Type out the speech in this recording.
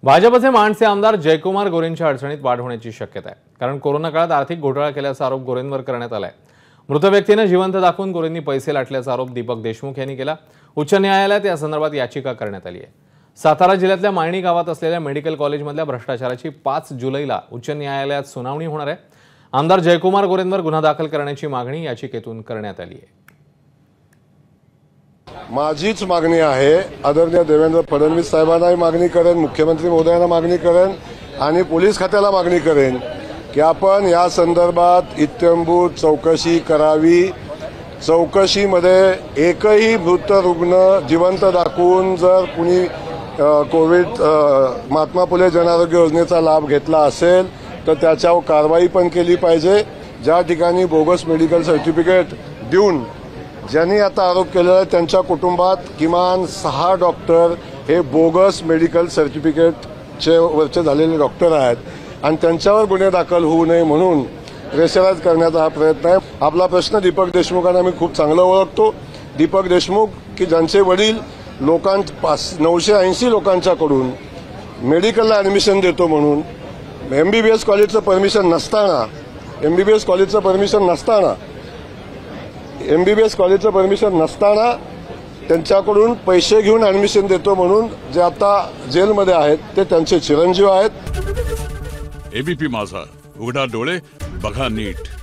भाजपचे माणसे आमदार जयकुमार गोरेंच्या अडचणीत वाढ होण्याची शक्यता आहे, कारण कोरोना काळात आर्थिक घोटाळा केल्याचा आरोप गोरेंवर करण्यात आलाय। मृत व्यक्तीने जिवंत दाखवून गोरेंनी पैसे लाटल्याचा आरोप दीपक देशमुख यांनी केला। उच्च न्यायालयात या संदर्भात याचिका करण्यात आली आहे। सातारा जिल्ह्यातल्या मायणी गावात असलेल्या मेडिकल कॉलेजमधल्या भ्रष्टाचाराची 5 जुलैला उच्च न्यायालयात सुनावणी होणार आहे। आमदार जयकुमार गोरेंवर गुन्हा दाखल करण्याची मागणी याचिकेतून करण्यात आली आहे। माझीच मागणी आहे, आदरणीय देवेंद्र फडणवीस साहेबांनाही मागणी करेन, मुख्यमंत्री महोदयांना मागणी करेन आणि पोलीस खात्याला मागणी करेन की आपण या संदर्भात इत्थंभूत चौकशी करावी। चौकशीमध्ये एकही मृत रुग्ण जिवंत दाखवून जर कुणी कोविड महात्मा फुले जनआरोग्य योजनेचा लाभ घेतला असेल तर त्याच्यावर कारवाई पण केली पाहिजे। ज्या ठिकाणी बोगस मेडिकल सर्टिफिकेट देऊन ज्यांनी आता आरोप केलेला आहे त्यांच्या कुटुंबात किमान 6 डॉक्टर हे बोगस मेडिकल सर्टिफिकेटचे वरचे झालेले डॉक्टर आहेत आणि त्यांच्यावर गुन्हे दाखल होऊ नये म्हणून प्रेशराईज करण्याचा हा प्रयत्न आहे। आपला प्रश्न दीपक देशमुखांना मी खूप चांगलं ओळखतो। दीपक देशमुख की ज्यांचे वडील 980 लोकांच्याकडून मेडिकलला ॲडमिशन देतो म्हणून MBBS कॉलेजचं परमिशन नसताना त्यांच्याकडून पैसे घेऊन ॲडमिशन देतो म्हणून जे आता जेलमध्ये आहेत ते त्यांचे चिरंजीव आहेत। ABP माझा, उघडा डोळे बघा नीट।